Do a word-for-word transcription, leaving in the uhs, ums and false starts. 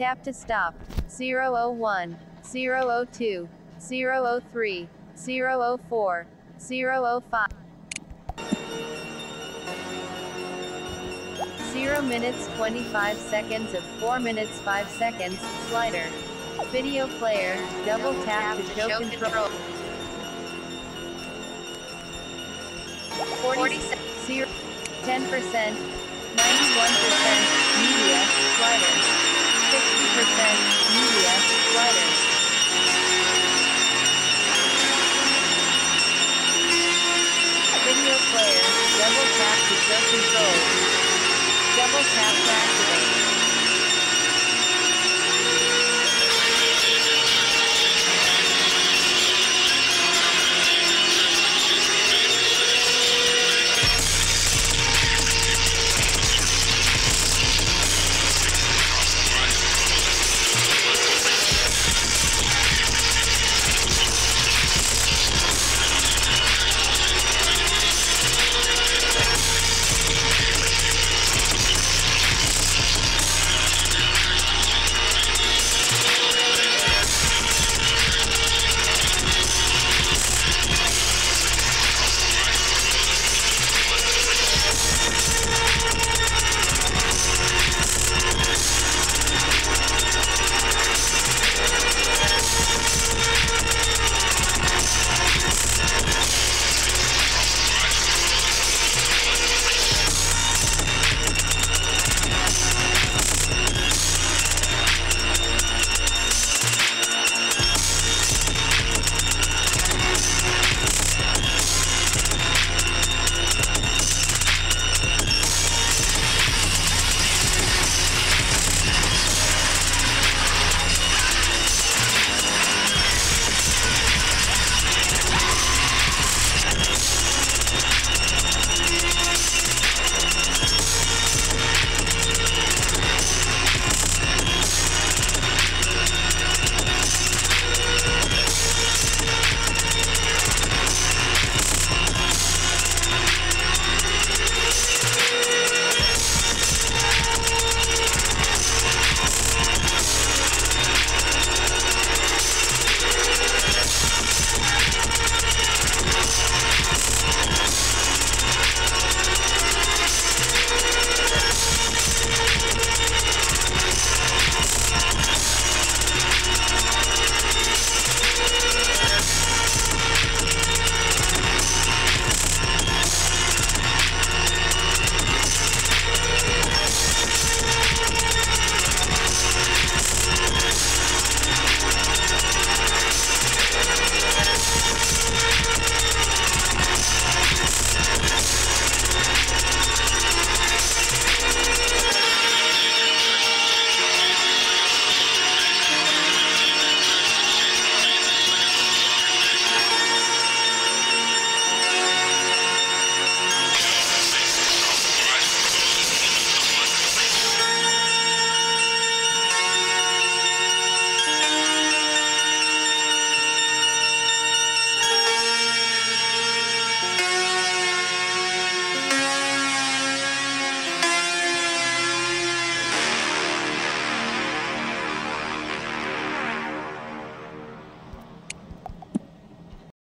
Tap to stop. zero zero one, zero zero two, zero zero three, zero zero four, zero zero five. zero minutes twenty-five seconds of four minutes five seconds, slider. Video player, double tap to show control. forty, zero, ten percent, ninety-one percent, media, slider.